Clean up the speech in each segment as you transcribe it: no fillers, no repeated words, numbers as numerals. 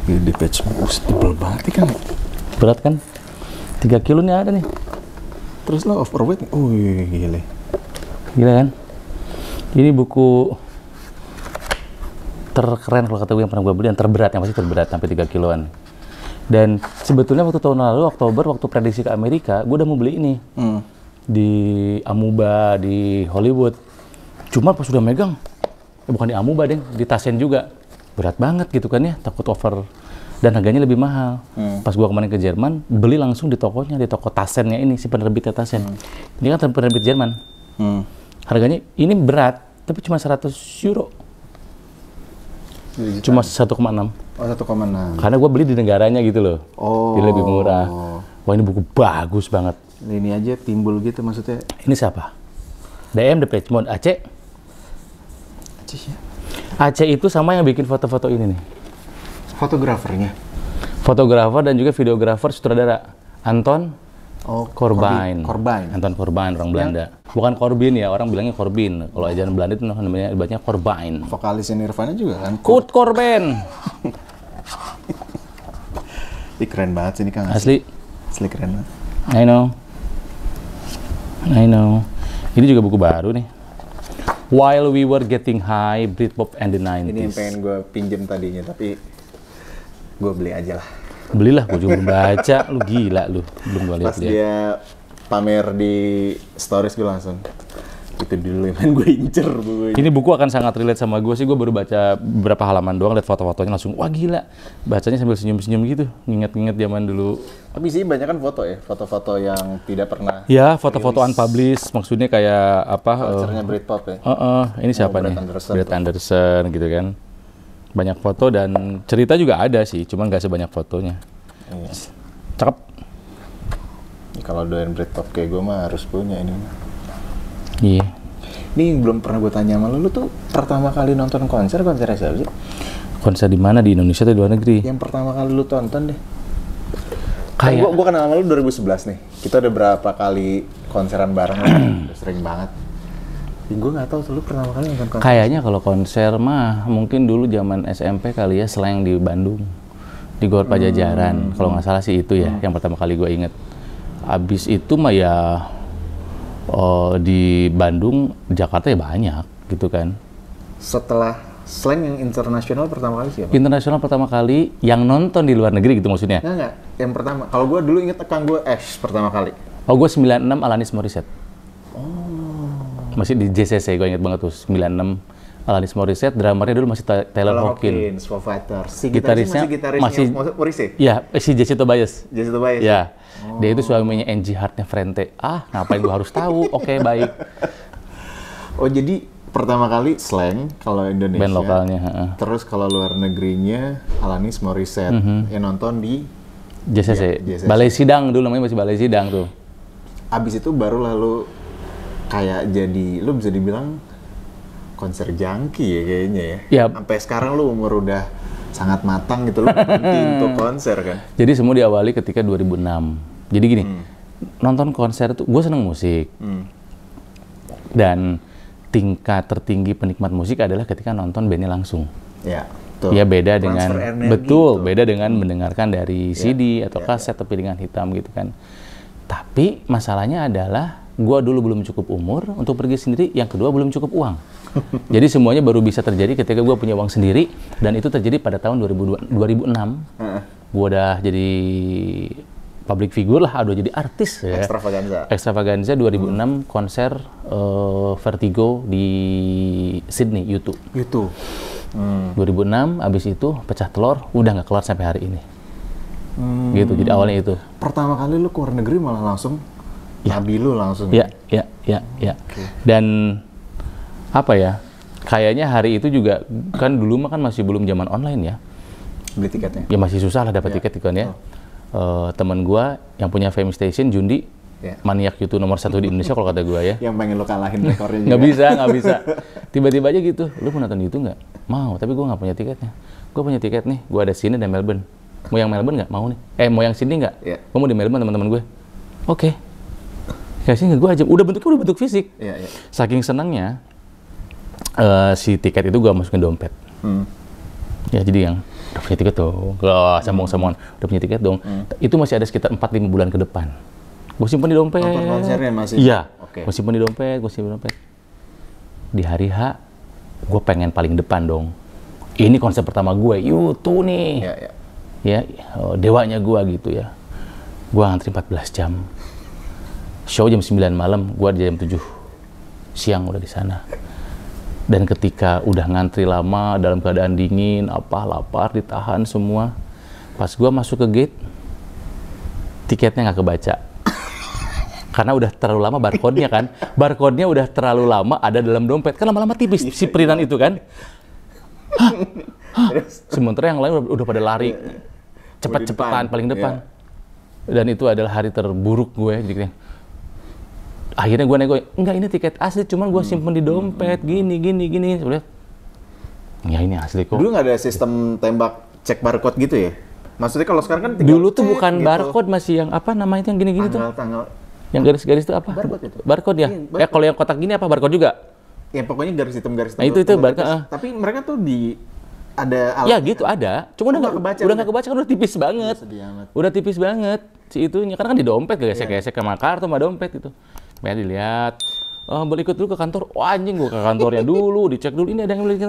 Gede patch, tebel banget kan. Berat kan? 3 kilo nih ada nih. Terus lo overweight? Oh gile. Gila kan? Ini buku terkeren kalau kata gue yang pernah gue beli, yang terberat, yang pasti terberat sampai 3 kiloan. Dan sebetulnya waktu tahun lalu, Oktober, waktu prediksi ke Amerika, gue udah mau beli ini. Di Amuba, di Hollywood. Cuma pas udah megang, bukan di Amuba deh, di Tasen juga. Berat banget gitu kan ya, takut over. Dan harganya lebih mahal. Pas gua kemarin ke Jerman, beli langsung di tokonya, di toko Tasennya ini, si penerbitnya Tasen. Ini kan penerbit Jerman. Harganya ini berat, tapi cuma 100 euro. Cuma 1,6. Oh, 1,6. Karena gua beli di negaranya gitu loh. Oh. Jadi lebih murah. Wah, ini buku bagus banget. Ini aja timbul gitu maksudnya. Ini siapa? DM The Page Mode, Aceh. Aceh itu sama yang bikin foto-foto ini nih. Fotografernya? Fotografer dan juga videografer sutradara. Anton Corbijn. Anton Corbijn, orang Belanda. Bukan Corbin ya, orang bilangnya Corbin. Kalau ajaran Belanda itu namanya dibacanya Corbijn. Vokalisnya Nirvana juga kan? Kurt Cobain. Ih, keren banget sih ini Kang. Asli Asli keren banget. I know. Ini juga buku baru nih. While We Were Getting High, Britpop and the 90s. Ini yang pengen gue pinjem tadinya, tapi gue beli aja lah. Belilah, gue juga belum baca. Lu gila lu, belum gue lihat. Pas dia pamer di stories gue langsung, itu dulu yang gue incer bukunya. Ini buku akan sangat relate sama gue sih. Gue baru baca beberapa halaman doang, lihat foto-fotonya langsung, wah gila. Bacanya sambil senyum-senyum gitu, nginget-nginget zaman dulu. Tapi sih banyak kan foto ya, foto-foto yang tidak pernah. Ya, foto-foto unpublished, maksudnya kayak apa? Culture-nya Britpop ya. Ini siapa nih? Brett Anderson gitu kan. Banyak foto dan cerita juga ada sih, cuman nggak sebanyak fotonya. Iya. Cakep. Ya, kalau doyan Britpop kayak gue mah harus punya ini. Iya. Ini belum pernah gue tanya sama lu tuh pertama kali nonton konser siapa sih? Konser di mana, di Indonesia atau di luar negeri? Yang pertama kali lu tonton deh. Kayak Gue kenal sama lu 2011 nih. Kita udah berapa kali konseran bareng lah. Udah sering banget. Gue nggak tahu lu pertama kali nonton konser. Kayaknya kalau konser mah mungkin dulu zaman SMP kali ya, Slang di Bandung, di Gor Pajajaran. Kalau nggak salah sih itu ya, yang pertama kali gue inget. Abis itu mah ya di Bandung, Jakarta ya banyak gitu kan. Setelah Slang yang internasional pertama kali siapa? Internasional pertama kali yang nonton di luar negeri gitu maksudnya? Enggak. Yang pertama. Kalau gue dulu inget Kang gue Ash pertama kali. Oh, gue 96 Alanis Morissette. Masih di JCC, gue inget banget tuh, 96 Alanis Morissette, drummernya dulu masih Taylor Hawkins. Foo Fighters. Si Gitarisnya masih Morrissey. Ya, si Jesse Tobias. Jesse Tobias. Ya. Dia itu suaminya Angie Hartnya Frente. Ngapain gue harus tahu? Oke, baik. Oh, jadi pertama kali Slang kalau Indonesia. Band lokalnya. Terus kalau luar negerinya Alanis Morissette. Yang nonton di JCC. JCC. Balai Sidang dulu, namanya masih Balai Sidang tuh. Abis itu baru lalu kayak jadi, lu bisa dibilang konser junkie ya kayaknya ya. Ya. Sampai sekarang lu umur udah sangat matang gitu, lu berhenti untuk konser kan. Jadi semua diawali ketika 2006. Jadi gini, nonton konser tuh, gue seneng musik. Dan tingkat tertinggi penikmat musik adalah ketika nonton bandnya langsung. Ya, betul. Ya beda dengan, betul, beda dengan mendengarkan dari CD atau kaset atau piringan hitam gitu kan. Tapi masalahnya adalah, gue dulu belum cukup umur untuk pergi sendiri, yang kedua belum cukup uang. Jadi semuanya baru bisa terjadi ketika gue punya uang sendiri, dan itu terjadi pada tahun 2006. Gue udah jadi public figure lah, udah jadi artis ya. Extravaganza 2006 konser Vertigo di Sydney, U2. 2006, abis itu pecah telur, udah nggak keluar sampai hari ini. Gitu, jadi awalnya itu. Pertama kali lu ke luar negeri malah langsung, nabi lu langsung. Ya. Okay. Dan apa ya, kayaknya hari itu juga, kan dulu mah kan masih belum zaman online ya. Beli tiketnya? Ya masih susah lah dapat tiket kan ya. Temen gua yang punya Fame Station, Jundi, maniak YouTube nomor 1 di Indonesia kalau kata gua ya. Yang pengen lu kalahin rekornya juga. Nggak bisa. Tiba-tiba aja gitu, lu mau nonton itu nggak? Mau, tapi gua nggak punya tiketnya. Gua punya tiket nih, gua ada Sydney dan Melbourne. Mau yang Melbourne nggak? Mau nih. Mau yang Sydney nggak? Gua mau di Melbourne teman-teman gue. Oke. Kasih nggak, gue aja. Udah bentuk fisik. Saking senangnya, si tiket itu gue masukin dompet. Ya jadi yang udah punya tiket dong, sambung-sambungan, udah punya tiket dong. Itu masih ada sekitar 4-5 bulan ke depan. Gue simpen di dompet. Nonton konsernya masih? Iya, Oke. gue simpen di dompet, Di hari H, gue pengen paling depan dong. Ini konser pertama gue, U2 nih. Ya, dewanya gue gitu ya. Gue ngantri 14 jam. Show jam 9 malam, gue jam 7 siang udah di sana. Dan ketika udah ngantri lama, dalam keadaan dingin, lapar, ditahan semua. Pas gue masuk ke gate, tiketnya nggak kebaca. Karena udah terlalu lama barcode-nya kan. Barcode-nya udah terlalu lama ada dalam dompet. Kan lama-lama tipis si printan itu kan. Sementara yang lain udah pada lari. Cepet-cepetan, paling depan. Dan itu adalah hari terburuk gue. Jadi, akhirnya gue nego, enggak ini tiket asli, cuman gue simpen di dompet, gini. Udah, ya ini asli kok. Dulu nggak ada sistem tembak cek barcode gitu ya? Maksudnya kalau sekarang kan dulu tuh bukan gitu. Barcode, masih yang apa namanya itu yang gini-gini tuh. Yang garis-garis itu apa? Barcode itu. Barcode ya? Barcode. Kalau yang kotak gini apa? Barcode juga? Ya pokoknya garis hitam. Nah itu barcode. Tapi mereka tuh ada alat. Ya gitu ada. Cuma udah nggak kebaca kan udah tipis banget. Udah tipis banget si itunya. Karena kan di dompet gesek-gesek sama kartu sama dompet itu. Makanya dilihat. Oh, boleh ikut dulu ke kantor. Wah, anjing gua ke kantornya dulu, dicek dulu ini ada yang beli.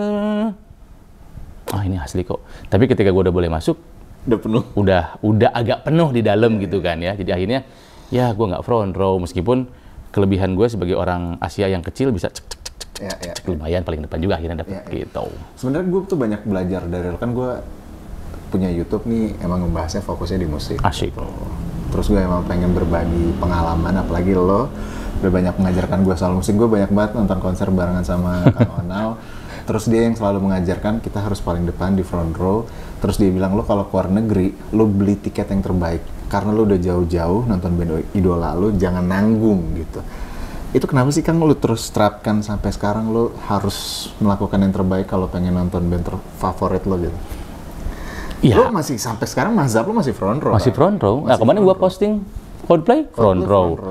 Ah, ini asli kok. Tapi ketika gua udah boleh masuk, udah penuh. Udah agak penuh di dalam gitu kan ya. Jadi akhirnya ya gue nggak front row, meskipun kelebihan gue sebagai orang Asia yang kecil bisa cek lumayan paling depan juga akhirnya dapet gitu. Sebenarnya gue tuh banyak belajar dari lo, kan gue punya YouTube nih emang membahasnya fokusnya di musik. Asyik. Terus gue emang pengen berbagi pengalaman, apalagi lo udah banyak mengajarkan gue soal musik. Gue banyak banget nonton konser barengan sama Kang Onal. Terus dia yang selalu mengajarkan kita harus paling depan di front row. Terus dia bilang lo kalau keluar negeri, lo beli tiket yang terbaik. Karena lo udah jauh-jauh nonton band idola lo, jangan nanggung gitu. Itu kenapa sih Kang lo terus terapkan sampai sekarang lo harus melakukan yang terbaik kalau pengen nonton band favorit lo gitu? Ya. Lo masih sampai sekarang mazhab lo masih front row? Masih front row. Nah kemarin gua posting Coldplay front row.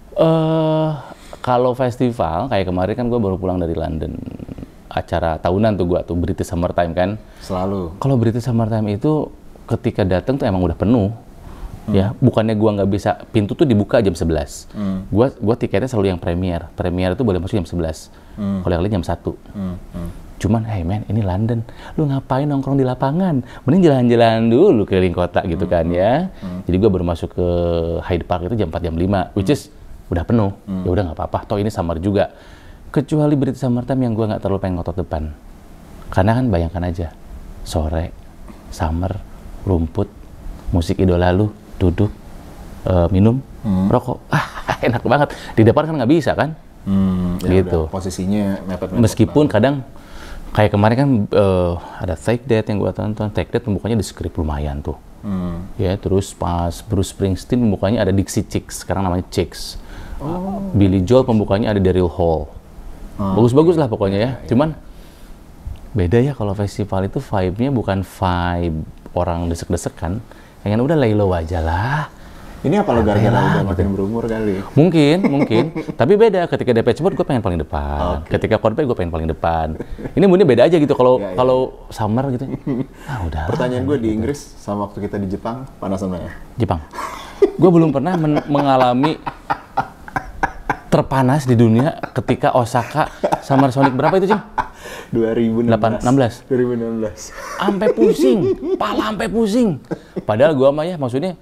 Kalau festival kayak kemarin kan gua baru pulang dari London. Acara tahunan tuh gua tuh British Summertime kan. Selalu. Kalau British Summertime itu ketika datang tuh emang udah penuh. Ya, bukannya gua nggak bisa, pintu tuh dibuka jam 11. Gua tiketnya selalu yang premier. Premier itu boleh masuk jam 11. Kalau yang lain jam 1. Cuman, hey man, ini London. Lu ngapain nongkrong di lapangan? Mending jalan-jalan dulu keliling kota gitu kan ya. Jadi gua baru masuk ke Hyde Park itu jam 4 jam 5, which is udah penuh. Ya udah nggak apa-apa, toh ini summer juga. Kecuali British Summertime yang gua nggak terlalu pengen ngotot depan. Karena kan bayangkan aja, sore, summer, rumput, musik idola lu, duduk, minum, rokok, enak banget. Di depan kan nggak bisa kan, gitu. Posisinya mepet-mepet. Meskipun kadang kayak kemarin kan ada Take That yang gua tonton. Take That pembukanya di skrip lumayan tuh. Ya terus pas Bruce Springsteen pembukanya ada Dixie Chicks, sekarang namanya Chicks. Billy Joel pembukanya ada Daryl Hall. Bagus-bagus lah pokoknya ya. Cuman beda ya kalau festival itu vibe-nya bukan vibe orang desek-desekan. Pengen udah lay low aja lah. Ini apa lo gara-gara udah makin berumur kali? Mungkin. Tapi beda. Ketika Depeche Mode gue pengen paling depan. Ketika Coldplay gue pengen paling depan. Ini moodnya beda aja gitu. Kalau summer gitu. Ah udah. Pertanyaan gue di Inggris sama waktu kita di Jepang panas mana? Jepang. Gue belum pernah mengalami terpanas di dunia ketika Osaka Summer Sonic berapa itu Cing? 2016. Sampai pusing, pala sampai pusing. Padahal gua mah ya maksudnya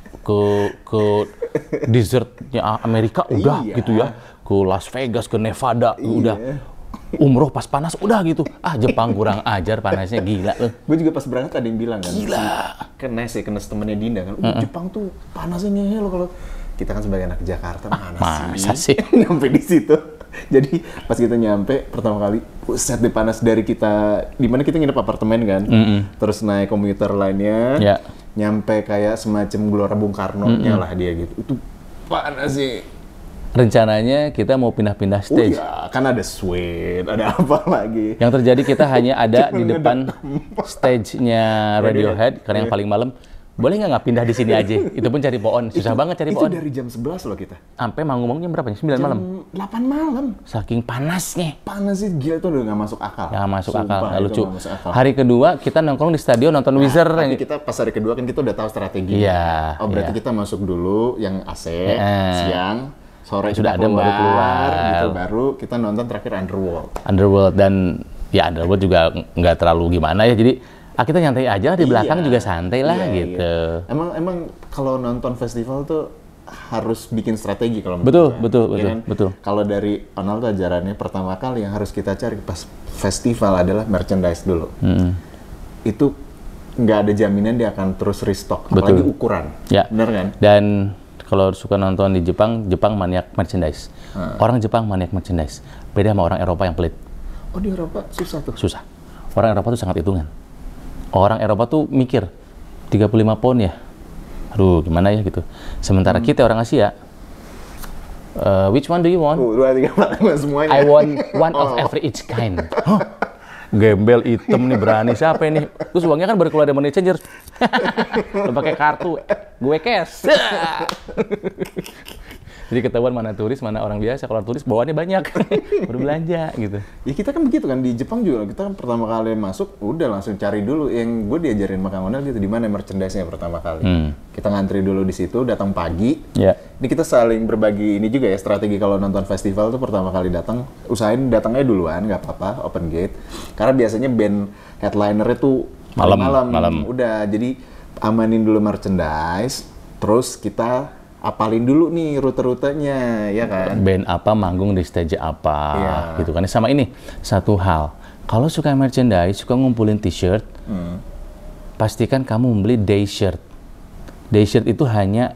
ke desertnya Amerika udah gitu ya, ke Las Vegas, ke Nevada udah. Umroh pas panas udah gitu. Ah Jepang kurang ajar panasnya gila. Gue juga pas berangkat ada yang bilang kan. Gila. Kenes temennya Dinda kan. Jepang tuh panasnya ngehel kalau kita kan sebagai anak Jakarta masa sih nyampe di situ. Jadi pas kita nyampe pertama kali, set di panas dari kita, di mana kita nginep apartemen kan, terus naik komuter lainnya, nyampe kayak semacam Gelora Bung Karno-nya lah dia gitu. Itu panas sih. Rencananya kita mau pindah-pindah stage. Iya, kan ada Suede, ada apa lagi. Yang terjadi kita hanya ada di depan stage-nya Radiohead, karena yang paling malam boleh nggak pindah di sini aja? Itu pun cari pohon, susah banget cari pohon. Itu dari jam 11 loh kita. Sampai manggung-manggung jam berapa? 9 malam? 8 malam. Saking panasnya. Panas sih, gila itu udah nggak masuk akal. Nggak masuk akal, Sumpah, nggak itu lucu. nggak masuk akal. Hari kedua kita nongkrong di stadion nonton Wizard. Tapi kita pas hari kedua kan kita udah tahu strategi. Iya. Oh berarti iya. kita masuk dulu yang AC siang, sore Sudah kita ada baru keluar. gitu, baru kita nonton terakhir Underworld. Underworld dan ya Underworld juga nggak terlalu gimana ya. Jadi kita nyantai aja di belakang juga santai lah gitu. Iya. Emang kalau nonton festival tuh harus bikin strategi kalau Betul, menurut betul, gue, betul, kan? betul. Kalau dari Onal tuh ajarannya pertama kali yang harus kita cari pas festival adalah merchandise dulu. Itu nggak ada jaminan dia akan terus restock, apalagi ukuran. Ya. Bener kan? Dan kalau suka nonton di Jepang, Jepang maniak merchandise. Orang Jepang maniak merchandise. Beda sama orang Eropa yang pelit. Oh di Eropa susah tuh. Susah. Orang Eropa tuh sangat hitungan. Orang Eropa tuh mikir 35 pound ya. Aduh, gimana ya gitu. Sementara kita orang Asia, which one do you want? 2, 3, 4, 5 semuanya. I want one of every each kind. Huh? Gembel hitam nih berani siapa ini? Terus uangnya kan baru keluar dari money changer. Lo pakai kartu, gue cash. Jadi ketahuan mana turis, mana orang biasa. Kalau turis bawaannya banyak, baru belanja gitu. Ya kita kan begitu kan, di Jepang juga kita kan pertama kali masuk udah langsung cari dulu. Yang gue diajarin sama Kang Onel gitu, di mana merchandise-nya pertama kali. Kita ngantri dulu di situ, datang pagi. Ya. Ini kita saling berbagi ini juga ya, strategi kalau nonton festival tuh pertama kali datang, usahain datangnya duluan, nggak apa-apa, open gate. Karena biasanya band headlinernya tuh malam. Udah, jadi amanin dulu merchandise, terus kita apalin dulu nih rute-rutenya, ya kan? Band apa manggung di stage apa, Iya. gitu kan. Sama ini, satu hal. Kalau suka merchandise, suka ngumpulin t-shirt, pastikan kamu membeli day shirt. Day shirt itu hanya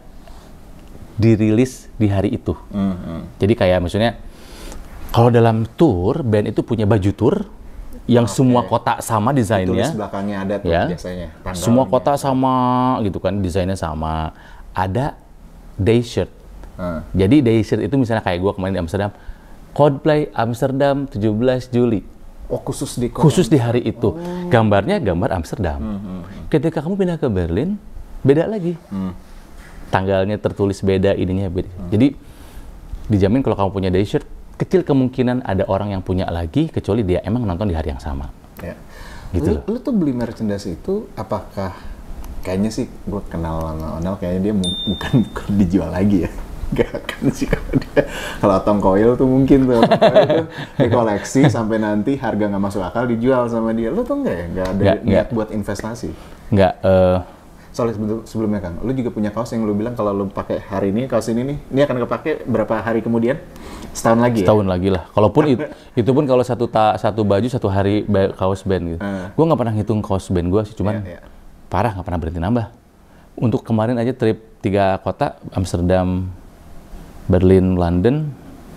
dirilis di hari itu. Jadi kayak misalnya, kalau dalam tour, band itu punya baju tour, yang semua kotak sama desainnya. Tulis belakangnya ada tuh Ya. biasanya. Tanggalnya. Semua kotak sama, gitu kan, desainnya sama. Ada day shirt. Jadi day shirt itu misalnya kayak gue kemarin di Amsterdam, Coldplay Amsterdam 17 Juli. Oh khusus di Khusus di hari itu. Gambarnya gambar Amsterdam. Ketika kamu pindah ke Berlin, beda lagi. Tanggalnya tertulis beda, ininya beda. Jadi dijamin kalau kamu punya day shirt, kecil kemungkinan ada orang yang punya lagi, kecuali dia emang nonton di hari yang sama. Ya. Gitu. Lu tuh beli merchandise itu apakah kayaknya sih gue kenal sama Onel, kayaknya dia bukan dijual lagi ya. Gak akan sih kalau Tong Coil tuh mungkin tuh dikoleksi sampai nanti harga nggak masuk akal dijual sama dia. Lu tuh nggak ya? Nggak ada niat buat investasi? Nggak. Soalnya sebelumnya Kang, lu juga punya kaos yang lu bilang kalau lu pakai hari ini, kaos ini nih, ini akan kepake berapa hari kemudian? Setahun lagi ya? Setahun lagi lah. Kalaupun itu pun kalau satu baju satu hari kaos band gitu. Gue nggak pernah hitung kaos band gue sih, cuman parah nggak pernah berhenti nambah. Untuk kemarin aja trip 3 kota, Amsterdam, Berlin, London,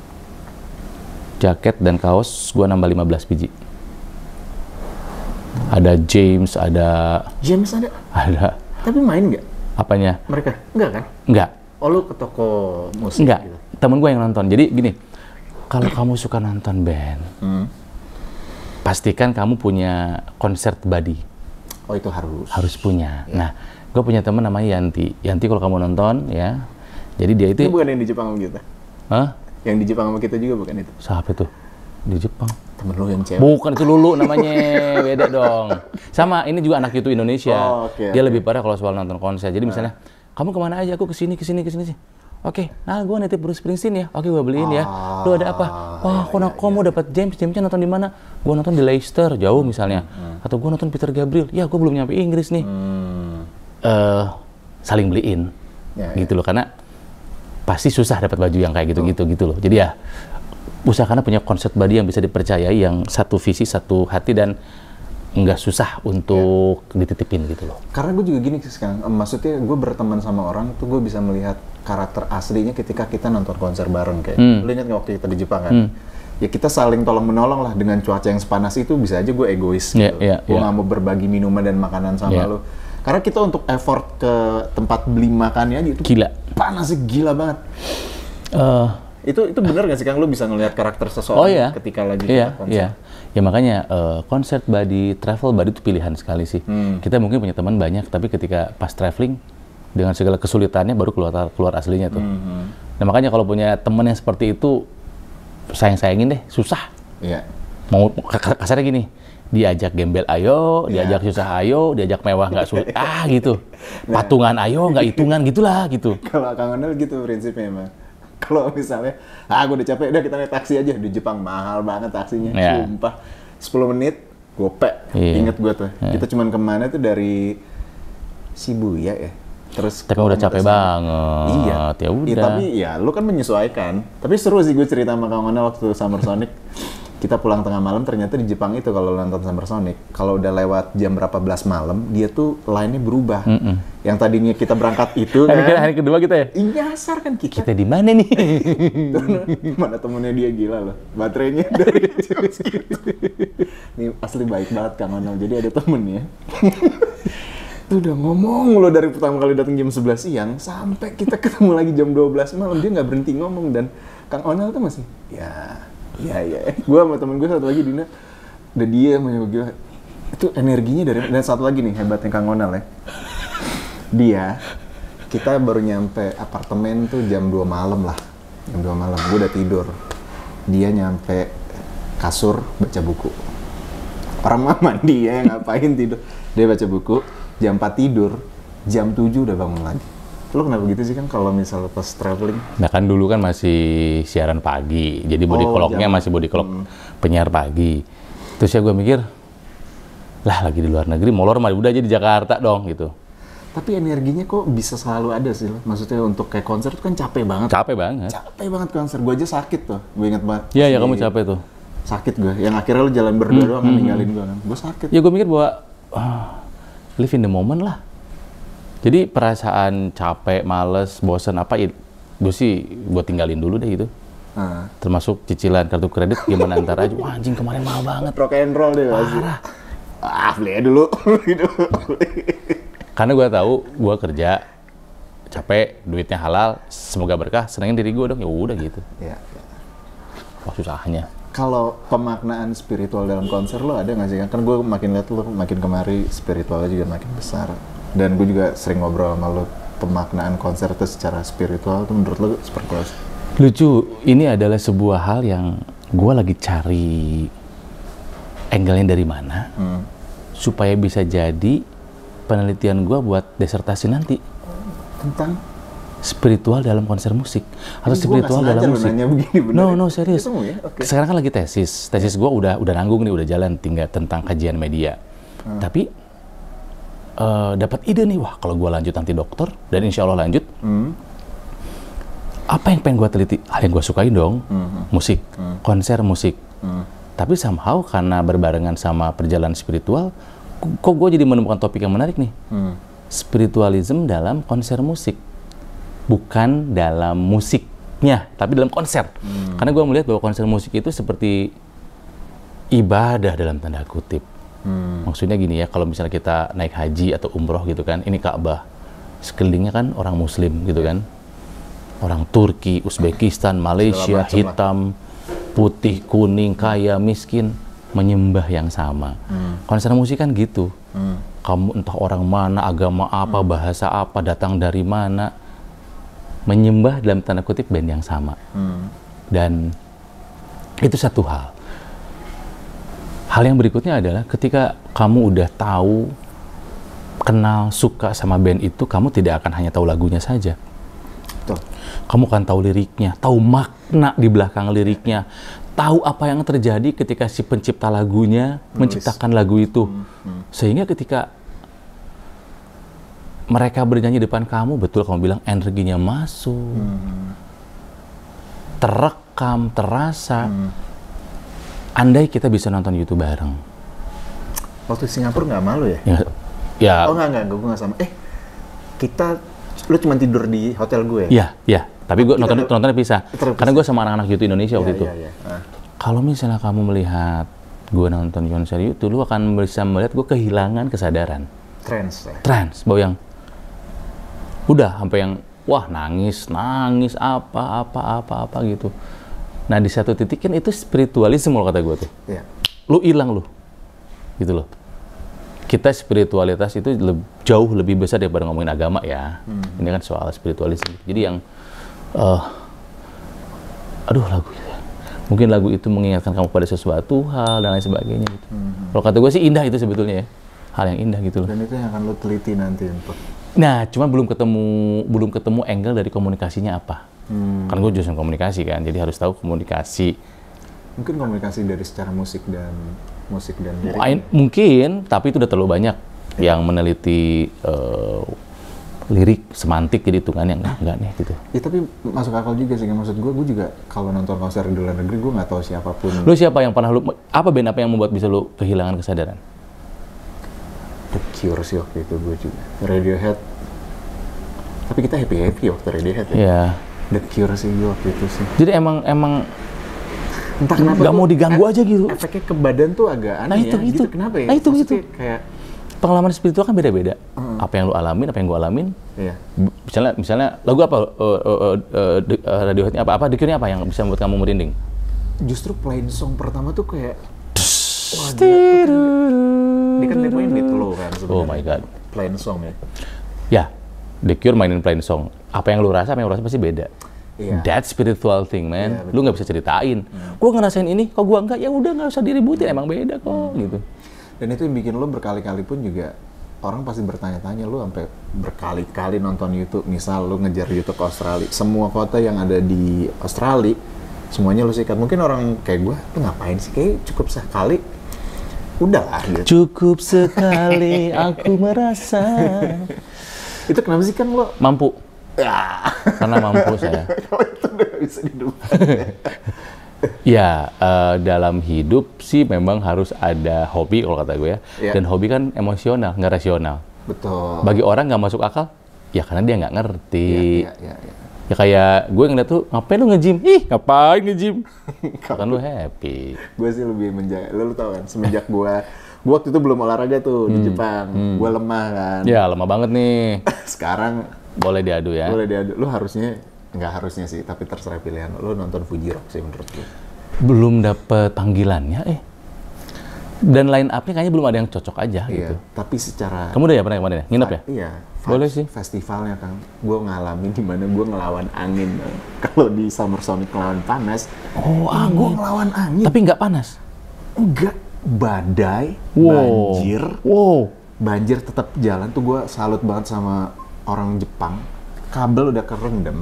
jaket dan kaos gue nambah 15 biji. Ada James, ada. James ada? Ada. Tapi main nggak? Apanya? Mereka? Nggak kan? Nggak. Oh lu ke toko musik? Nggak. Gitu? Temen gue yang nonton. Jadi gini, kalau kamu suka nonton band, pastikan kamu punya concert buddy. Oh itu harus? Harus punya. Nah, gue punya temen namanya Yanti. Yanti kalau kamu nonton ya, jadi dia itu. Ini bukan yang di Jepang sama kita? Hah? Yang di Jepang sama kita juga bukan itu? Siapa tuh? Di Jepang. Temen lu yang cewek? Bukan, itu Lulu namanya. Beda dong. Sama, ini juga anak YouTube Indonesia. Oh, Dia lebih parah kalau soal nonton konser. Jadi misalnya, kamu kemana aja? Aku kesini sih. Oke, nah gue nitip Bruce Springsteen ya. Oke, gue beliin ya. Lu ada apa? Wah, aku mau dapat Jamesnya nonton di mana? Gue nonton di Leicester, jauh misalnya. Atau gue nonton Peter Gabriel. Ya, gue belum nyampe Inggris nih. Saling beliin. Gitu loh, karena pasti susah dapat baju yang kayak gitu loh. Jadi ya, usahakan punya konsep body yang bisa dipercayai, yang satu visi, satu hati, dan nggak susah untuk dititipin gitu loh. Karena gue juga gini sekarang, maksudnya gue berteman sama orang tuh gue bisa melihat karakter aslinya ketika kita nonton konser bareng kayak. Lu ingat nggak waktu kita di Jepang kan? Ya kita saling tolong menolong lah, dengan cuaca yang sepanas itu bisa aja gue egois gitu. Gue nggak mau berbagi minuman dan makanan sama lu. Karena kita untuk effort ke tempat beli makannya aja itu gila. Panasnya gila banget. Itu bener nggak sih Kang, lu bisa ngelihat karakter seseorang ketika lagi konser? Iya. Ya makanya concert buddy, travel buddy itu pilihan sekali sih. Kita mungkin punya teman banyak, tapi ketika pas traveling dengan segala kesulitannya baru keluar aslinya tuh. Nah makanya kalau punya teman yang seperti itu, sayangin deh, susah. Iya. Mau kasarnya gini, diajak gembel ayo, diajak susah ayo, diajak mewah nggak gitu. Patungan ayo, nggak hitungan gitulah gitu. Kalau Kang Onel gitu prinsipnya emang. Kalau misalnya, gue udah capek, udah kita naik taksi aja. Di Jepang mahal banget taksinya, sumpah. 10 menit, gope. Ingat gue tuh. Kita cuman kemana tuh dari Shibuya ya. Terus tapi udah capek banget. Iya. Ya udah. Tapi ya lu kan menyesuaikan. Tapi seru sih gue cerita sama Kang Onel waktu Summer Sonic. Kita pulang tengah malam, ternyata di Jepang itu kalau nonton Summer Sonic, kalau udah lewat jam berapa belas malam, dia tuh line-nya berubah. Yang tadinya kita berangkat itu kan. Hari kedua kita ya? Iya, nyasar kan kita. Kita di mana nih? Mana temennya dia, gila loh. Baterainya dari jam segitu. Ini asli baik banget Kang Onel. Jadi ada temennya. Itu udah ngomong loh dari pertama kali datang jam 11 siang sampai kita ketemu lagi jam 12 malam, dia nggak berhenti ngomong. Dan Kang Onel tuh masih iya. Gue sama temen gue satu lagi, Dina, udah diem aja, gila. Itu energinya dari. Dan satu lagi nih hebatnya Kang Onel ya, dia, kita baru nyampe apartemen tuh jam 2 malam lah, jam 2 malam, gue udah tidur, dia nyampe kasur baca buku. Orang mah mandi ya, ngapain tidur, dia baca buku. Jam 4 tidur, jam 7 udah bangun lagi. Lo kenapa gitu sih kan kalau misalnya pas traveling? Nah kan dulu kan masih siaran pagi, jadi body clock-nya masih body clock penyiar pagi. Terus ya gue mikir, lah lagi di luar negeri, molor mah udah aja di Jakarta dong gitu. Tapi energinya kok bisa selalu ada sih lo? Maksudnya untuk kayak konser itu kan capek banget. Capek banget konser, gue aja sakit tuh, gue inget banget. Iya, kamu capek tuh. Sakit gue, yang akhirnya lo jalan berdua doang kan ninggalin gue kan. Gue sakit. Ya gue mikir bahwa, live in the moment lah. Jadi perasaan capek, males, bosan apa, gue sih buat tinggalin dulu deh gitu. Termasuk cicilan kartu kredit gimana ntar aja. Wah anjing kemarin mahal banget. Rock and roll deh pasti. Beli aja dulu. Karena gue tahu gue kerja capek, duitnya halal, semoga berkah, senengin diri gue dong. Ya udah gitu. Iya. Wah susahnya. Kalau pemaknaan spiritual dalam konser lo ada nggak sih? Kan gue makin lihat lo makin kemari spiritualnya juga makin besar. Dan gue juga sering ngobrol sama lo, pemaknaan konser itu secara spiritual tuh menurut lo seperti apa? Lucu, ini adalah sebuah hal yang gue lagi cari angle-nya dari mana supaya bisa jadi penelitian gue buat disertasi nanti tentang spiritual dalam konser musik atau spiritual dalam musik. Begini, no serius. Ya? Okay. Sekarang kan lagi tesis gue udah nanggung nih, udah jalan, tinggal tentang kajian media. Tapi dapat ide nih, wah kalau gue lanjut nanti dokter dan insya Allah lanjut, apa yang pengen gue teliti? Hal yang gue sukain dong, musik, konser musik. Tapi somehow karena berbarengan sama perjalanan spiritual, kok gue jadi menemukan topik yang menarik nih. Spiritualism dalam konser musik. Bukan dalam musiknya, tapi dalam konser. Karena gue melihat bahwa konser musik itu seperti ibadah dalam tanda kutip. Maksudnya gini ya, kalau misalnya kita naik haji atau umroh gitu kan, ini Ka'bah, sekelilingnya kan orang Muslim gitu kan, orang Turki, Uzbekistan, Malaysia, hitam, putih, kuning, kaya, miskin, menyembah yang sama. Konser musik kan gitu. Kamu entah orang mana, agama apa, bahasa apa, datang dari mana, menyembah dalam tanda kutip band yang sama. Dan itu satu hal. Hal yang berikutnya adalah ketika kamu udah tahu, kenal, suka sama band itu, kamu tidak akan hanya tahu lagunya saja. Betul. Kamu akan tahu liriknya, tahu makna di belakang liriknya, tahu apa yang terjadi ketika si pencipta lagunya menciptakan lagu itu. Sehingga ketika mereka bernyanyi depan kamu, betul kamu bilang energinya masuk, terekam, terasa. Andai kita bisa nonton YouTube bareng. Waktu di Singapura nggak malu ya? Ya. Oh nggak, gue nggak sama. Lu cuma tidur di hotel gue ya? Iya. Tapi gue nontonnya pisah. Karena gue sama anak-anak YouTube Indonesia waktu itu. Kalau misalnya kamu melihat gue nonton konser YouTube, lu akan bisa melihat gue kehilangan kesadaran. Trans ya? Trans, bahwa yang udah sampai yang wah nangis apa gitu. Nah di satu titik kan itu spiritualisme kalau kata gue tuh. Iya. Lu hilang lu, gitu loh. Kita spiritualitas itu jauh lebih besar daripada ngomongin agama ya. Ini kan soal spiritualisme. Jadi yang, aduh lagu itu. Mungkin lagu itu mengingatkan kamu pada sesuatu hal dan lain sebagainya. Gitu. Kalau kata gue sih indah itu sebetulnya ya, hal yang indah gitu loh. Dan itu yang akan lo teliti nanti untuk. Nah, cuma belum ketemu angle dari komunikasinya apa. Kan gue jurusan komunikasi kan, jadi harus tahu komunikasi. Mungkin komunikasi dari secara musik dan lirik. Mungkin, tapi itu udah terlalu banyak yang meneliti lirik, semantik, jadi hitungannya enggak nih gitu. Ya tapi masuk akal juga sih, maksud gue juga kalau nonton konser di luar negeri, gue nggak tahu siapapun. Lu siapa yang pernah apa band apa yang membuat bisa lu kehilangan kesadaran? The Cure sih waktu itu gue juga. Radiohead. Tapi kita happy waktu Radiohead ya. Iya. The Cure sih gue waktu itu sih. Jadi emang entah kenapa nggak mau diganggu aja gitu. Efeknya ke badan tuh agak aneh ya. Gitu. Kenapa ya? Nah itu kayak pengalaman spiritual kan beda-beda. Apa yang lu alamin, apa yang gua alamin. Iya. Misalnya lagu apa Radiohead-nya apa The Cure-nya apa yang bisa membuat kamu merinding? Justru plain song pertama tuh kayak wah, dia kan temponya mid low kan sebenarnya. Oh my god. Plain song ya. Ya, The Cure mainin plain song. Apa yang lu rasa pasti beda. Iya. That spiritual thing, man. Iya, Lu nggak bisa ceritain. Gua ngerasain ini, kok gua enggak, ya udah nggak usah diributin, emang beda kok, gitu. Dan itu yang bikin lo berkali-kali pun juga orang pasti bertanya-tanya, lo sampai berkali-kali nonton YouTube. Misal lo ngejar YouTube Australia, semua kota yang ada di Australia, semuanya lo sikat. Mungkin orang kayak gue, lo ngapain sih? Kayak cukup sekali, udahlah gitu. Cukup sekali aku merasa. Itu kenapa sih kan lo? Mampu. Ya. Karena mampu saya. Kalau itu udah bisa dihidup. Ya, dalam hidup sih memang harus ada hobi kalau kata gue ya. Yeah. Dan hobi kan emosional, nggak rasional. Betul. Bagi orang nggak masuk akal, ya karena dia nggak ngerti. Iya. Ya kayak gue ngeliat tuh, ngapain lu nge-gym? Ih, ngapain nge-gym? Kan lu happy. Gue sih lebih menjaga, lu tau kan, semenjak gue waktu itu belum olahraga tuh di Jepang, gue lemah kan. Ya, lemah banget nih. Sekarang boleh diadu ya. Boleh diadu. Lu harusnya, nggak harusnya sih, tapi terserah pilihan. Lu nonton Fuji Rock sih menurut gue. Belum dapet panggilannya, Dan line up-nya kayaknya belum ada yang cocok aja gitu. Tapi secara... Kamu udah ya pernah kemarin ya? Nginep ya? Iya. Boleh sih. Festivalnya kan, gue ngalamin dimana gue ngelawan angin. Kalau di Summer Sonic ngelawan panas, gue ngelawan angin. Tapi nggak panas? Enggak. Badai, banjir. Banjir tetap jalan tuh, gue salut banget sama orang Jepang. Kabel udah kerendam,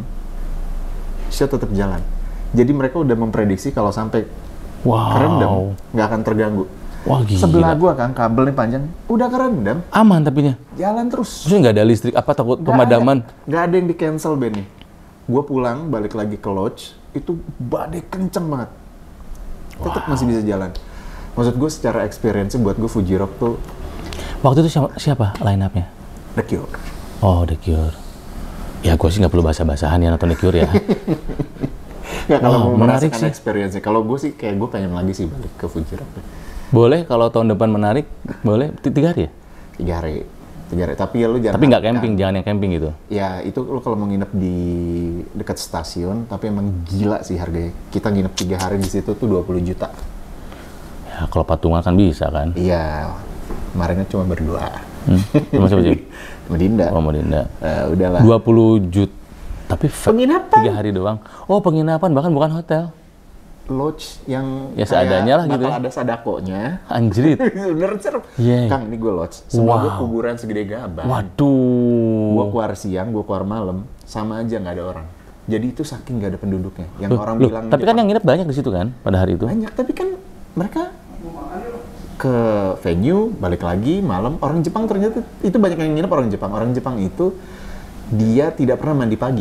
show tetap jalan. Jadi mereka udah memprediksi kalau sampai kerendam, nggak akan terganggu. Wah, gila. Sebelah gua kan kabelnya panjang, udah kerendam. Aman tapinya? Jalan terus. Maksudnya nggak ada listrik, apa takut pemadaman? Nggak ada yang di-cancel bandnya. Gua pulang, balik lagi ke lodge, itu badai kenceng banget. Tetap masih bisa jalan. Maksud gue secara experience buat gue Fuji Rock tuh... Waktu itu siapa line up-nya? The Cure. Oh, The Cure. Ya, gue sih nggak perlu basa-basahan ya nonton The Cure ya. Nggak, kalau mau menarik merasakan sih. Experience-nya. Kalau gue sih kayak gue pengen lagi sih balik ke Fuji Rock. Boleh, kalau tahun depan menarik, boleh. 3 hari ya? 3 hari. Tapi ya lu jangan... Tapi nggak camping, jangan yang camping gitu? Ya, itu lu kalau mau nginep di dekat stasiun, tapi emang gila sih harganya. Kita nginep 3 hari di situ tuh 20 juta. Ya, kalau patungan kan bisa kan? Iya, kemarinnya cuma berdua. Sama siapa sih? Sama Dinda. Oh, sama Dinda. Udahlah. 20 juta. Tapi penginapan. 3 hari doang. Oh, penginapan, bahkan bukan hotel. Lodge yang ya seadanya lah gitu ya. Ada sadakonya. Anjrit. Bener, Cer. Yeah. Kang, ini gue lodge. Semua gue kuburan segede gaban. Waduh. Gue keluar siang, gue keluar malam, sama aja nggak ada orang. Jadi itu saking nggak ada penduduknya. Yang orang bilang. Tapi kan yang nginep banyak di situ kan pada hari itu. Banyak, tapi kan mereka ke venue, balik lagi malam. Orang Jepang ternyata itu banyak yang nginep orang Jepang. Orang Jepang itu dia tidak pernah mandi pagi.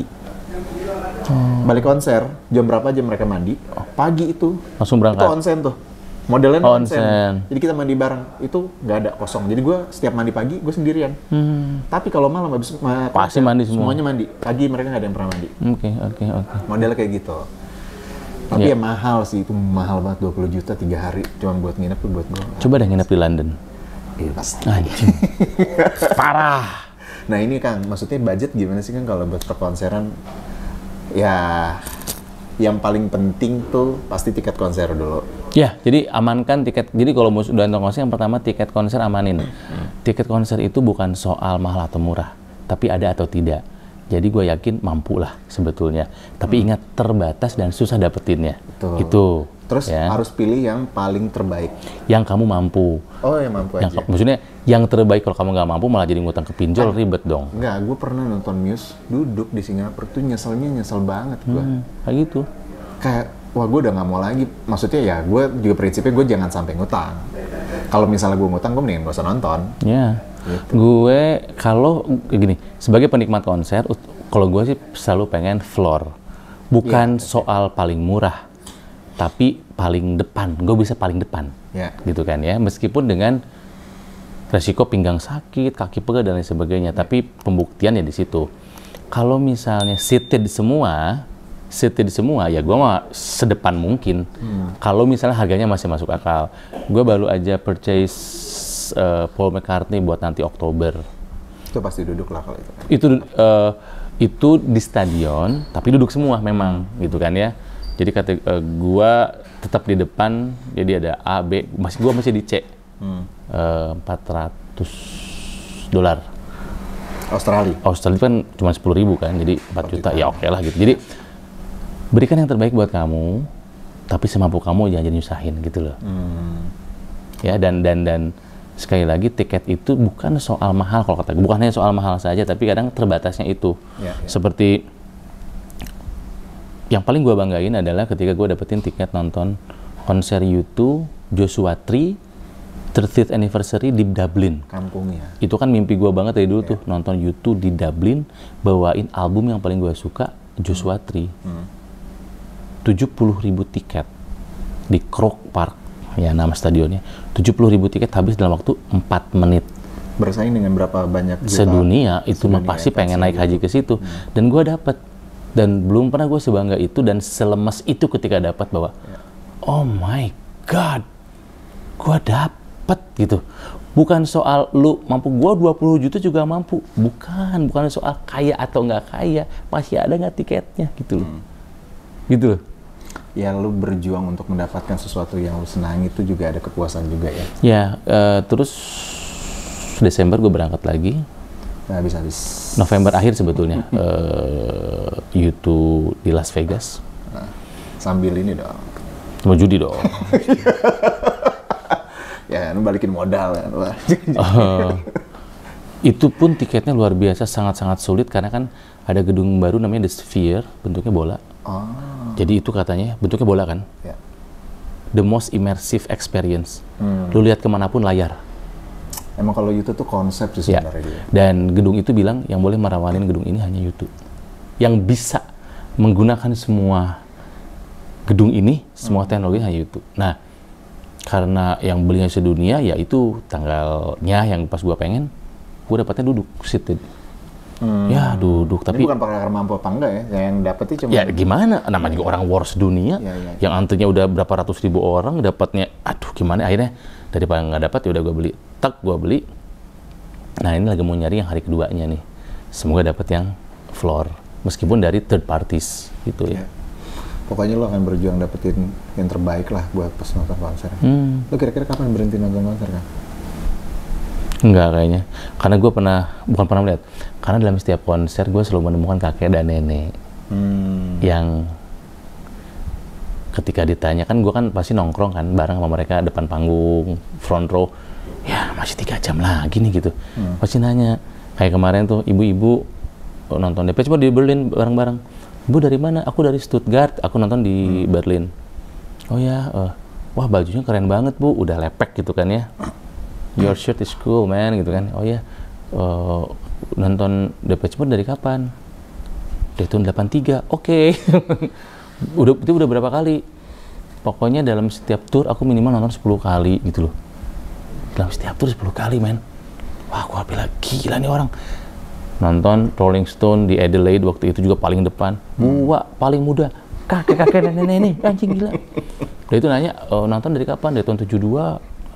Balik konser, jam berapa aja mereka mandi? Pagi itu. Langsung berangkat? Itu onsen tuh. Modelnya onsen. Jadi kita mandi bareng. Itu nggak ada kosong. Jadi gue setiap mandi pagi, gue sendirian. Tapi kalau malam habis pasti mandi semua. Semuanya mandi. Pagi mereka nggak ada yang pernah mandi. Oke. Modelnya kayak gitu. Tapi ya mahal sih, itu mahal banget, 20 juta 3 hari cuma buat nginep tuh buat gue. Coba deh nginep di London. Iya pasti. Anjing. Parah. Nah ini Kang, maksudnya budget gimana sih Kang kalau buat perkonseran? Ya, yang paling penting tuh pasti tiket konser dulu. Ya, jadi amankan tiket. Jadi kalau mau udah nonton konser, yang pertama tiket konser amanin. Tiket konser itu bukan soal mahal atau murah, tapi ada atau tidak. Jadi gue yakin mampu lah sebetulnya. Tapi ingat terbatas dan susah dapetinnya. Betul. Itu. Terus ya. harus pilih yang paling terbaik. Yang kamu mampu. Oh, yang mampu aja. Maksudnya yang terbaik kalau kamu nggak mampu malah jadi ngutang ke pinjol, ribet dong. Enggak, gue pernah nonton Muse duduk di Singapura tuh nyesel banget gue. Kayak gitu. Kayak, wah gue udah nggak mau lagi. Maksudnya ya, gue juga prinsipnya gue jangan sampai ngutang. Kalau misalnya gue ngutang, gue mendingan gak usah nonton. Ya. Gitu. Gue kalau gini, sebagai penikmat konser, kalau gue sih selalu pengen floor. Bukan soal paling murah, tapi paling depan. Gue bisa paling depan. Gitu kan ya. Meskipun dengan resiko pinggang sakit, kaki pegal dan lain sebagainya. Tapi pembuktian ya di situ. Kalau misalnya seated semua, ya gue mah sedepan mungkin. Kalau misalnya harganya masih masuk akal. Gue baru aja purchase Paul McCartney buat nanti Oktober. Itu pasti duduk lah kalau itu. Itu di stadion, tapi duduk semua memang, gitu kan ya. Jadi gue tetap di depan, jadi ada A, B, gue masih di C. $400. Australia kan cuma 10.000 kan, jadi 4 juta, ya oke lah gitu. Jadi berikan yang terbaik buat kamu, tapi semampu kamu jangan jadi nyusahin gitu loh. Ya, dan sekali lagi tiket itu bukan soal mahal kalau kata gue, bukan hanya soal mahal saja, tapi kadang terbatasnya itu. Seperti yang paling gue banggain adalah ketika gue dapetin tiket nonton konser U2 Joshua Tree 30th anniversary di Dublin. Kampungnya. Itu kan mimpi gue banget dari dulu tuh, nonton U2 di Dublin, bawain album yang paling gue suka, Joshua Tree. 70.000 tiket di Croke Park. Ya, nama stadionnya. 70.000 tiket habis dalam waktu 4 menit. Bersaing dengan berapa banyak juta? Sedunia, itu mah pasti pengen naik haji ke situ. Dan gue dapet. Dan belum pernah gue sebangga itu dan selemes itu ketika dapat bahwa, oh my God, gue dapet gitu. Bukan soal lu mampu, gue 20 juta juga mampu. Bukan soal kaya atau nggak kaya. Masih ada nggak tiketnya gitu loh. Gitu loh. Ya lu berjuang untuk mendapatkan sesuatu yang lu senang itu juga ada kepuasan juga ya. Ya, terus Desember gue berangkat lagi. Nah, habis. November akhir sebetulnya U2 di Las Vegas. Nah, sambil ini dong. Mau judi dong. Ya, lu balikin modal kan. Itu pun tiketnya luar biasa, sangat-sangat sulit karena kan ada gedung baru namanya The Sphere, bentuknya bola. Jadi itu katanya bentuknya bola kan? The most immersive experience. Lu lihat kemanapun layar. Emang kalau YouTube tuh konsep sih sebenarnya dia. Dan gedung itu bilang yang boleh merawanin gedung ini hanya YouTube. Yang bisa menggunakan semua gedung ini, semua teknologi hanya YouTube. Nah, karena yang belinya sedunia, ya itu tanggalnya yang pas gua pengen, gua dapatnya duduk, seated. Ya duduk, tapi ini bukan pakar mampu apa enggak ya, yang dapetnya cuma ya gimana, namanya juga orang wars dunia, yang antrinya udah berapa ratus ribu orang, dapatnya, aduh gimana, akhirnya daripada nggak dapat ya udah gue beli. Nah ini lagi mau nyari yang hari keduanya nih, semoga dapat yang floor, meskipun dari third parties gitu ya. Pokoknya lo akan berjuang dapetin yang terbaik lah buat pas nonton konser. Lo kira-kira kapan berhenti nonton konser kan? Enggak kayaknya, karena gue bukan pernah melihat, karena dalam setiap konser gue selalu menemukan kakek dan nenek yang ketika ditanya, kan gue kan pasti nongkrong kan bareng sama mereka depan panggung, front row, ya masih 3 jam lagi nih gitu, pasti nanya, kayak kemarin tuh ibu-ibu nonton Depeche Mode di Berlin bareng-bareng, Bu dari mana? Aku dari Stuttgart, aku nonton di Berlin. Oh ya, wah bajunya keren banget Bu, udah lepek gitu kan ya. Your shirt is cool, man, gitu kan. Oh ya, nonton Depeche Mode dari kapan? Dari tahun 83. Oke. Itu udah berapa kali? Pokoknya dalam setiap tour aku minimal nonton 10 kali gitu loh. Dalam setiap tour 10 kali, man. Wah, aku bilang gila nih orang. Nonton Rolling Stone di Adelaide waktu itu juga paling depan. Buah, paling muda. Kakek-kakek nenek-nenek nih, anjing gila. Udah itu nanya, nonton dari kapan? Dari tahun 72.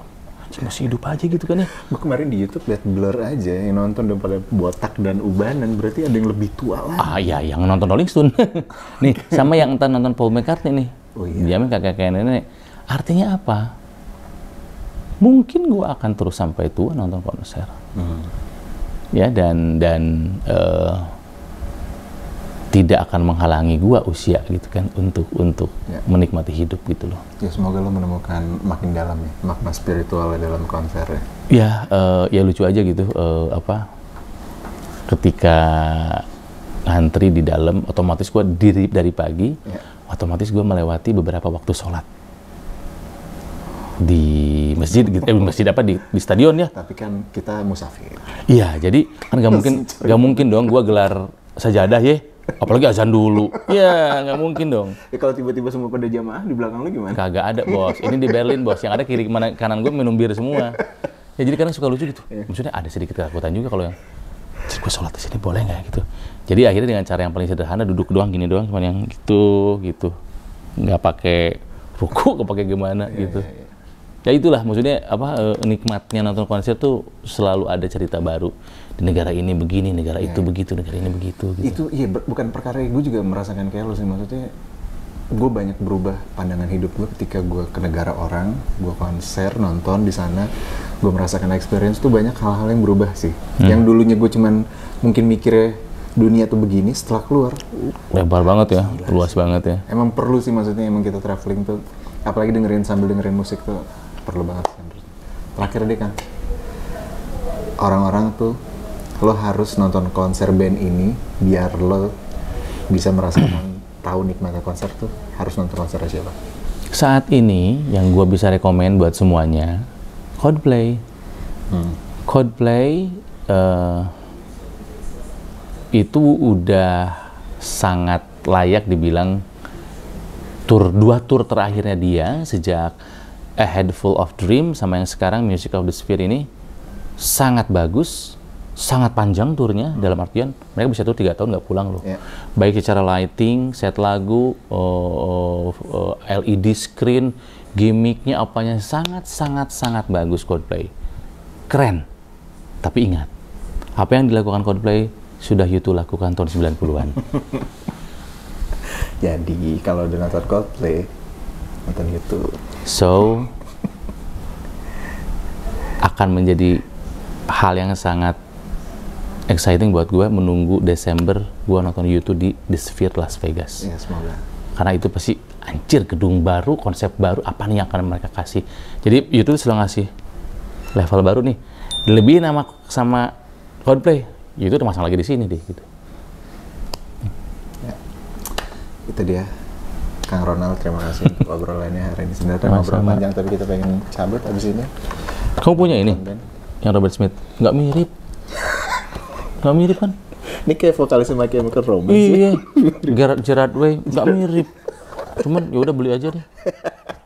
masih hidup aja gitu kan ya. Gue kemarin di YouTube liat Blur aja yang nonton udah pada botak dan ubanan, berarti ada yang lebih tua lah. Ah iya, yang nonton Rolling Stone. Nih, sama yang entar nonton Paul McCartney nih. Oh iya. Dia mah kakek nenek. Artinya apa? Mungkin gue akan terus sampai tua nonton konser. Ya, dan tidak akan menghalangi gua usia gitu kan untuk Ya. menikmati hidup gitu loh. Ya semoga lo menemukan makin dalam ya makna spiritual dalam konser ya. Ya, ya lucu aja gitu ketika ngantri di dalam, otomatis gua diri dari pagi, Ya. otomatis gua melewati beberapa waktu sholat di masjid gitu, masjid apa di stadion ya. Tapi kan kita musafir. Iya, jadi kan nggak mungkin dong gua gelar sajadah ya. Apalagi azan dulu. Ya, nggak mungkin dong. Ya kalau tiba-tiba semua pada jamaah di belakang lo gimana? Kagak ada, bos. Ini di Berlin, bos. Yang ada kiri kanan gue minum bir semua. Ya jadi kadang suka lucu gitu. Maksudnya ada sedikit ketakutan juga kalau yang gue sholat di sini boleh nggak gitu. Jadi akhirnya dengan cara yang paling sederhana, duduk doang gini doang, cuma yang gitu. Nggak pakai ruku, nggak pakai gimana gitu. Ya itulah maksudnya nikmatnya nonton konser tuh selalu ada cerita baru. Di negara ini begini, negara itu begitu, negara ini begitu. Gitu. Itu iya bukan perkara gue juga merasakan kayak lo sih, maksudnya gue banyak berubah pandangan hidup gue ketika gue ke negara orang, gue konser nonton di sana, gue merasakan experience tuh banyak hal-hal yang berubah sih. Yang dulunya gue cuman mungkin mikirnya dunia tuh begini, setelah keluar lebar banget ya, luas banget ya. emang perlu sih, maksudnya emang kita traveling tuh apalagi sambil dengerin musik tuh perlu banget. Terakhir deh kan, orang-orang tuh lo harus nonton konser band ini biar lo bisa merasakan tahu nikmatnya konser tuh harus nonton konser siapa. Saat ini yang gue bisa rekomen buat semuanya Coldplay. Coldplay itu udah sangat layak dibilang dua tour terakhirnya dia sejak A Head Full of Dream sama yang sekarang Music of the Sphere ini sangat bagus, sangat panjang turnya, dalam artian mereka bisa tur 3 tahun nggak pulang loh. Baik secara lighting, set lagu, LED screen, gimmicknya apanya sangat bagus Coldplay. Keren. Tapi ingat, apa yang dilakukan Coldplay sudah U2 lakukan tahun 90-an. Jadi kalau udah nonton Coldplay, nonton YouTube. So, akan menjadi hal yang sangat exciting buat gue menunggu Desember gue nonton YouTube di The Sphere Las Vegas. Ya, semoga. Karena itu pasti anjir, gedung baru, konsep baru, apa nih yang akan mereka kasih. Jadi YouTube selalu ngasih level baru nih. Lebih sama Coldplay, YouTube udah masang lagi di sini deh gitu. Ya. Itu dia. Kang Ronald, terima kasih untuk obrolannya hari ini. Sebenarnya ngobrol panjang, tapi kita pengen cabut abis ini. Kamu punya ini? Yang Robert Smith? Nggak mirip. Nggak mirip kan? Ini kayak vokalisnya My Chemical Romance. Iya, Gerard Way nggak mirip. Cuman ya udah beli aja deh.